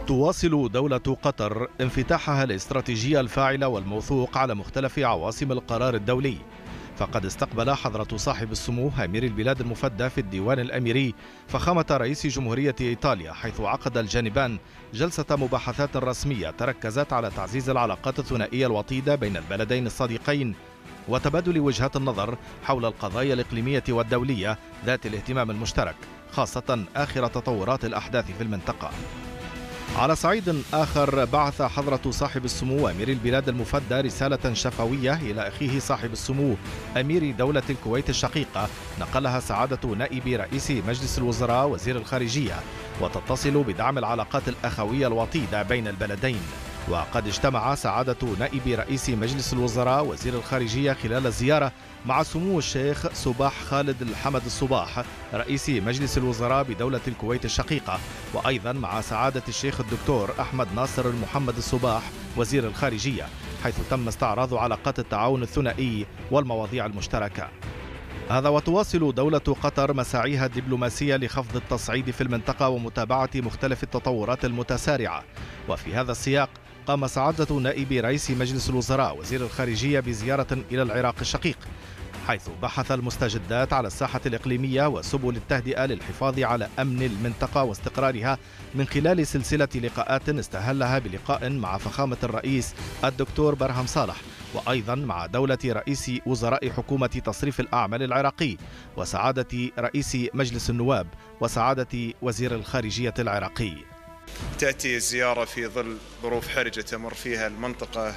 تواصل دولة قطر انفتاحها الاستراتيجي الفاعل والموثوق على مختلف عواصم القرار الدولي، فقد استقبل حضرة صاحب السمو أمير البلاد المفدى في الديوان الأميري فخامة رئيس جمهورية إيطاليا، حيث عقد الجانبان جلسة مباحثات رسمية تركزت على تعزيز العلاقات الثنائية الوطيدة بين البلدين الصديقين وتبادل وجهات النظر حول القضايا الإقليمية والدولية ذات الاهتمام المشترك، خاصة آخر تطورات الأحداث في المنطقة. على صعيد آخر، بعث حضرة صاحب السمو أمير البلاد المفدى رسالة شفوية إلى أخيه صاحب السمو أمير دولة الكويت الشقيقة، نقلها سعادة نائب رئيس مجلس الوزراء وزير الخارجية، وتتصل بدعم العلاقات الأخوية الوطيدة بين البلدين. وقد اجتمع سعادة نائب رئيس مجلس الوزراء وزير الخارجية خلال الزيارة مع سمو الشيخ صباح خالد الحمد الصباح رئيس مجلس الوزراء بدولة الكويت الشقيقة، وأيضا مع سعادة الشيخ الدكتور أحمد ناصر محمد الصباح وزير الخارجية، حيث تم استعراض علاقات التعاون الثنائي والمواضيع المشتركة. هذا وتواصل دولة قطر مساعيها الدبلوماسية لخفض التصعيد في المنطقة ومتابعة مختلف التطورات المتسارعة. وفي هذا السياق قام سعادة نائب رئيس مجلس الوزراء وزير الخارجية بزيارة إلى العراق الشقيق، حيث بحث المستجدات على الساحة الإقليمية وسبل التهدئة للحفاظ على أمن المنطقة واستقرارها من خلال سلسلة لقاءات استهلها بلقاء مع فخامة الرئيس الدكتور برهم صالح، وأيضا مع دولة رئيس وزراء حكومة تصريف الأعمال العراقي، وسعادة رئيس مجلس النواب، وسعادة وزير الخارجية العراقي. تأتي الزيارة في ظل ظروف حرجة تمر فيها المنطقة،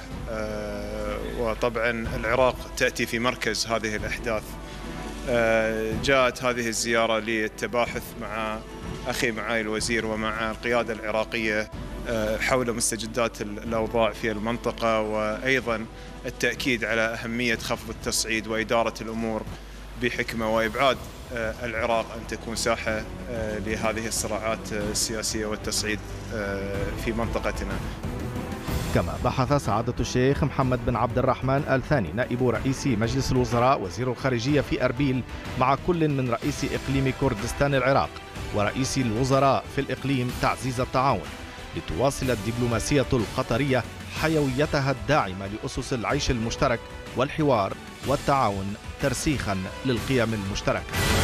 وطبعا العراق تأتي في مركز هذه الأحداث. جاءت هذه الزيارة للتباحث مع أخي معالي الوزير ومع القيادة العراقية حول مستجدات الأوضاع في المنطقة، وأيضا التأكيد على أهمية خفض التصعيد وإدارة الأمور بحكمة، وإبعاد العراق أن تكون ساحة لهذه الصراعات السياسية والتصعيد في منطقتنا. كما بحث سعادة الشيخ محمد بن عبد الرحمن آل ثاني نائب رئيس مجلس الوزراء وزير الخارجية في أربيل مع كل من رئيس إقليم كردستان العراق ورئيس الوزراء في الإقليم تعزيز التعاون، لتواصل الدبلوماسية القطرية حيويتها الداعمة لأسس العيش المشترك والحوار والتعاون ترسيخا للقيم المشتركة.